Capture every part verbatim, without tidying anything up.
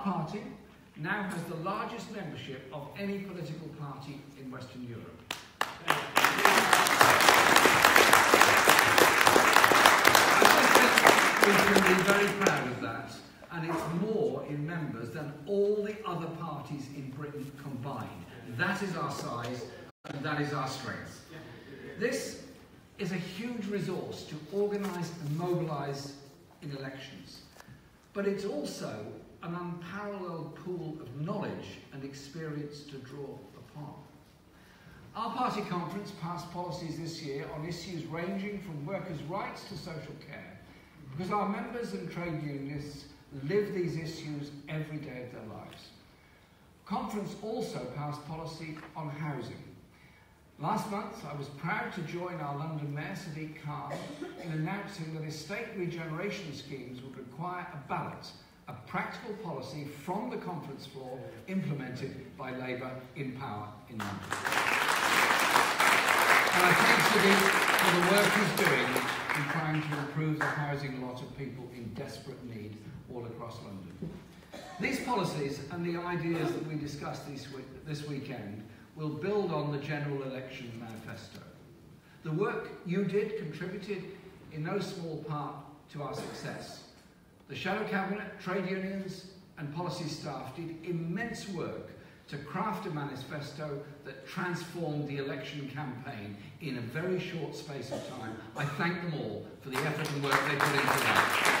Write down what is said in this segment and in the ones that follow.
Our party now has the largest membership of any political party in Western Europe. We can be very proud of that, and it's more in members than all the other parties in Britain combined. That is our size, and that is our strength. This is a huge resource to organise and mobilise in elections, but it's also an unparalleled pool of knowledge and experience to draw upon. Our party conference passed policies this year on issues ranging from workers' rights to social care, because our members and trade unionists live these issues every day of their lives. Conference also passed policy on housing. Last month, I was proud to join our London Mayor, Sadiq Khan, in announcing that estate regeneration schemes would require a ballot, a practical policy from the conference floor implemented by Labour in power in London. And I thank Sadiq for the work he's doing in trying to improve the housing lot of people in desperate need all across London. These policies and the ideas that we discussed this, week, this weekend will build on the general election manifesto. The work you did contributed in no small part to our success. The Shadow Cabinet, trade unions and policy staff did immense work to craft a manifesto that transformed the election campaign in a very short space of time. I thank them all for the effort and work they put into that.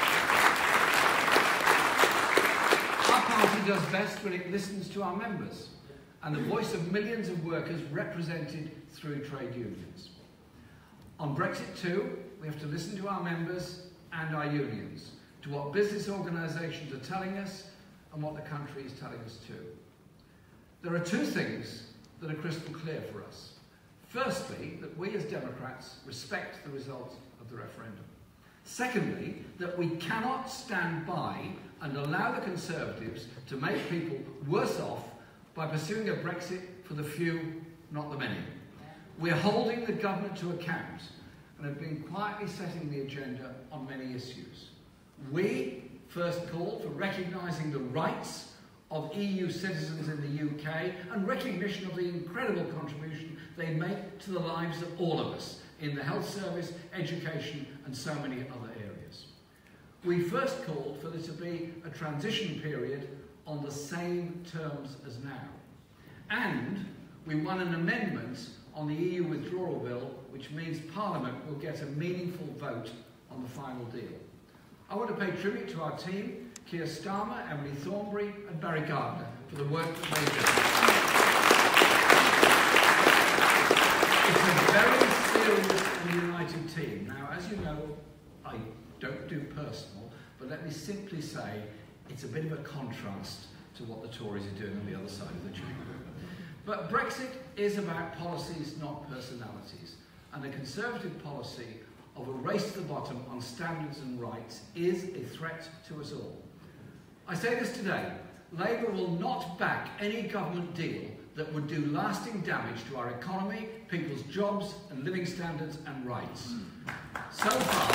Our party does best when it listens to our members and the voice of millions of workers represented through trade unions. On Brexit too, we have to listen to our members and our unions, to what business organisations are telling us and what the country is telling us too. There are two things that are crystal clear for us. Firstly, that we as Democrats respect the result of the referendum. Secondly, that we cannot stand by and allow the Conservatives to make people worse off by pursuing a Brexit for the few, not the many. We're holding the government to account and have been quietly setting the agenda on many issues. We first called for recognising the rights of E U citizens in the U K and recognition of the incredible contribution they make to the lives of all of us in the health service, education and so many other areas. We first called for there to be a transition period on the same terms as now. And we won an amendment on the E U withdrawal bill, which means Parliament will get a meaningful vote on the final deal. I want to pay tribute to our team, Keir Starmer, Emily Thornberry and Barry Gardner, for the work that they did. It's a very serious and united team. Now, as you know, I don't do personal, but let me simply say it's a bit of a contrast to what the Tories are doing on the other side of the chamber. But Brexit is about policies, not personalities, and the Conservative policy of a race to the bottom on standards and rights is a threat to us all. I say this today, Labour will not back any government deal that would do lasting damage to our economy, people's jobs and living standards and rights. So far,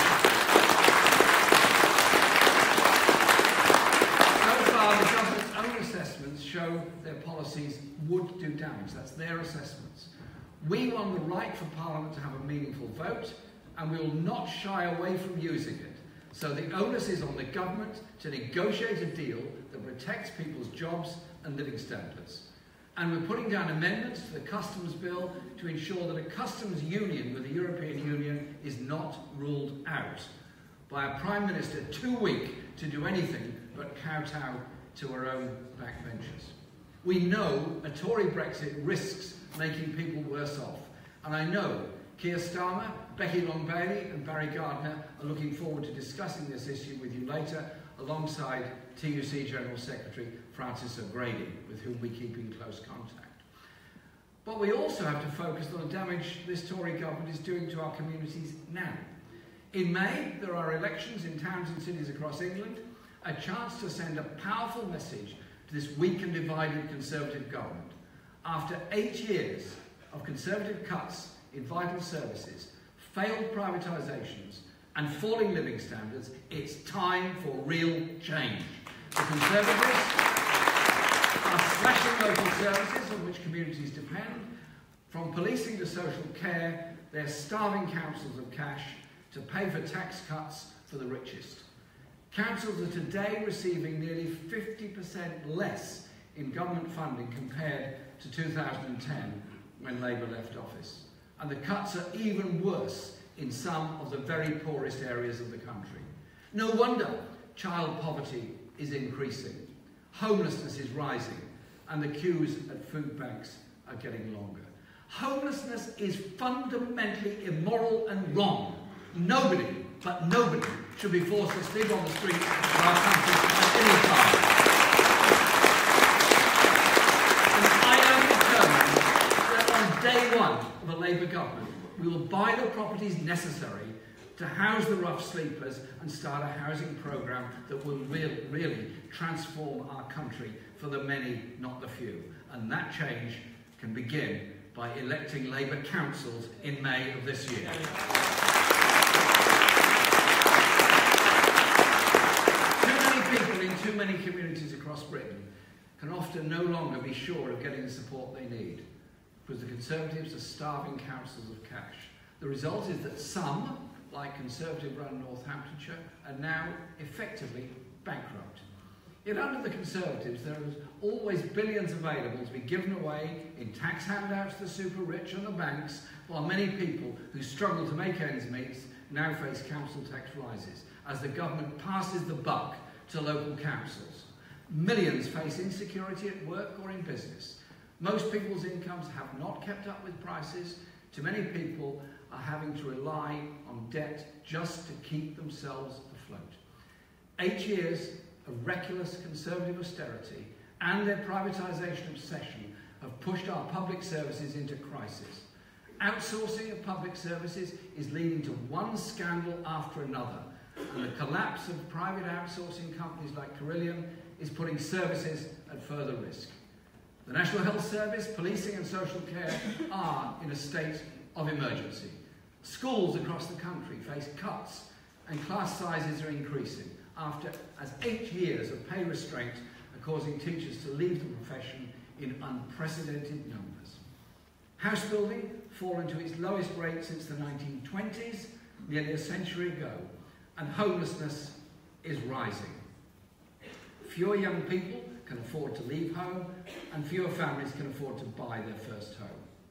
so far the government's own assessments show their policies would do damage. That's their assessments. We want the right for Parliament to have a meaningful vote, and we will not shy away from using it. So the onus is on the government to negotiate a deal that protects people's jobs and living standards. And we're putting down amendments to the customs bill to ensure that a customs union with the European Union is not ruled out by a Prime Minister too weak to do anything but kowtow to her own backbenchers. We know a Tory Brexit risks making people worse off. And I know Keir Starmer, Becky Long-Bailey and Barry Gardner are looking forward to discussing this issue with you later, alongside T U C General Secretary Francis O'Grady, with whom we keep in close contact. But we also have to focus on the damage this Tory government is doing to our communities now. In May, there are elections in towns and cities across England, a chance to send a powerful message to this weak and divided Conservative government. After eight years of Conservative cuts in vital services, failed privatisations and falling living standards, it's time for real change. The Conservatives slashing local services on which communities depend. From policing to social care, they're starving councils of cash to pay for tax cuts for the richest. Councils are today receiving nearly fifty percent less in government funding compared to two thousand ten, when Labour left office. And the cuts are even worse in some of the very poorest areas of the country. No wonder child poverty is increasing, homelessness is rising, and the queues at food banks are getting longer. Homelessness is fundamentally immoral and wrong. Nobody, but nobody, should be forced to sleep on the streets of our country at any time. And I am determined that on day one of a Labour government, we will buy the properties necessary to house the rough sleepers and start a housing programme that will re really transform our country for the many, not the few. And that change can begin by electing Labour councils in May of this year. Too many people in too many communities across Britain can often no longer be sure of getting the support they need, because the Conservatives are starving councils of cash. The result is that some, like Conservative-run Northamptonshire, are now effectively bankrupt. Yet under the Conservatives, there is always billions available to be given away in tax handouts to the super rich and the banks, while many people who struggle to make ends meet now face council tax rises as the government passes the buck to local councils. Millions face insecurity at work or in business. Most people's incomes have not kept up with prices. Too many people are having to rely on debt just to keep themselves afloat. Eight years of reckless Conservative austerity and their privatisation obsession have pushed our public services into crisis. Outsourcing of public services is leading to one scandal after another, and the collapse of private outsourcing companies like Carillion is putting services at further risk. The National Health Service, policing and social care are in a state of emergency. Schools across the country face cuts and class sizes are increasing after as eight years of pay restraint are causing teachers to leave the profession in unprecedented numbers. House building fallen to its lowest rate since the nineteen twenties, nearly a century ago, and homelessness is rising. Fewer young people can afford to leave home, and fewer families can afford to buy their first home.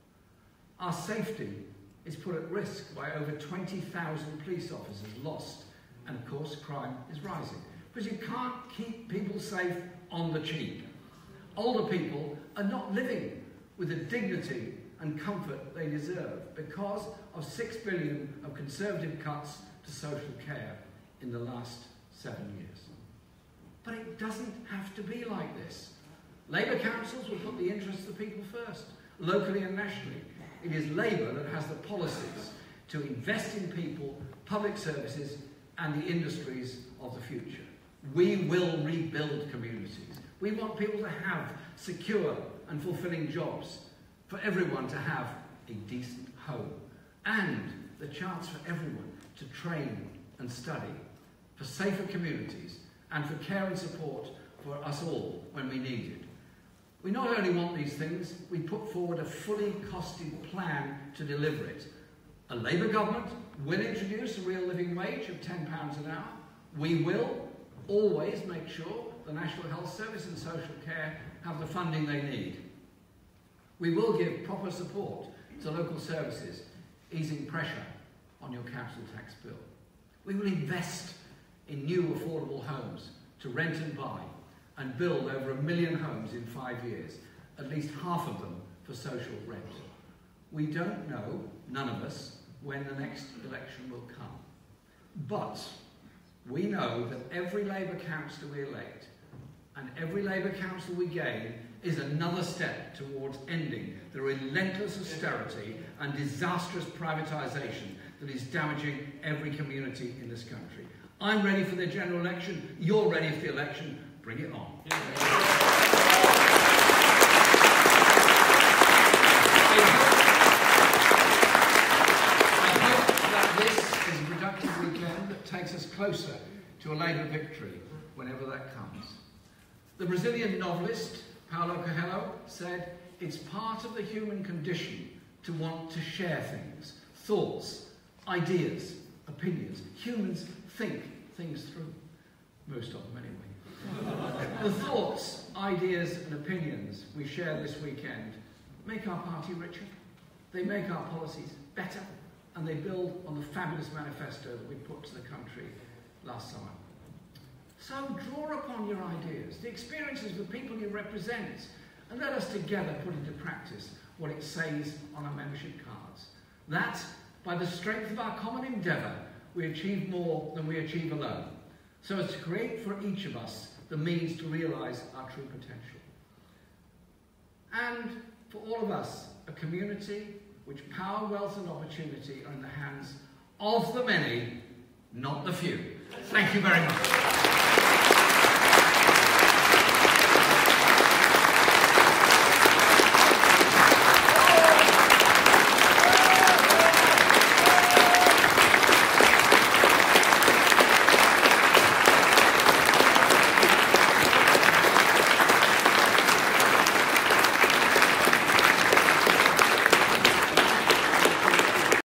Our safety is put at risk by over twenty thousand police officers lost, and of course crime is rising, because you can't keep people safe on the cheap. Older people are not living with the dignity and comfort they deserve because of six billion of Conservative cuts to social care in the last seven years. But it doesn't have to be like this. Labour councils will put the interests of the people first, locally and nationally. It is Labour that has the policies to invest in people, public services, and the industries of the future. We will rebuild communities. We want people to have secure and fulfilling jobs, for everyone to have a decent home, and the chance for everyone to train and study, for safer communities, and for care and support for us all when we need it. We not only want these things, we put forward a fully costed plan to deliver it. A Labour government will introduce a real living wage of ten pounds an hour. We will always make sure the National Health Service and social care have the funding they need. We will give proper support to local services, easing pressure on your council tax bill. We will invest in new affordable homes to rent and buy, and build over a million homes in five years, at least half of them for social rent. We don't know, none of us, when the next election will come. But we know that every Labour councillor we elect and every Labour council we gain is another step towards ending the relentless austerity and disastrous privatisation that is damaging every community in this country. I'm ready for the general election. You're ready for the election. Bring it on. Yeah. I hope that this is a productive weekend that takes us closer to a Labour victory, whenever that comes. The Brazilian novelist, Paulo Coelho said, it's part of the human condition to want to share things, thoughts, ideas, opinions. Humans think things through. Most of them anyway. The thoughts, ideas and opinions we share this weekend make our party richer. They make our policies better. And they build on the fabulous manifesto that we put to the country last summer. So draw upon your ideas, the experiences of the people you represent, and let us together put into practice what it says on our membership cards. That, by the strength of our common endeavour, we achieve more than we achieve alone, so as to create for each of us the means to realise our true potential. And for all of us, a community which power, wealth and opportunity are in the hands of the many, not the few. Thank you very much.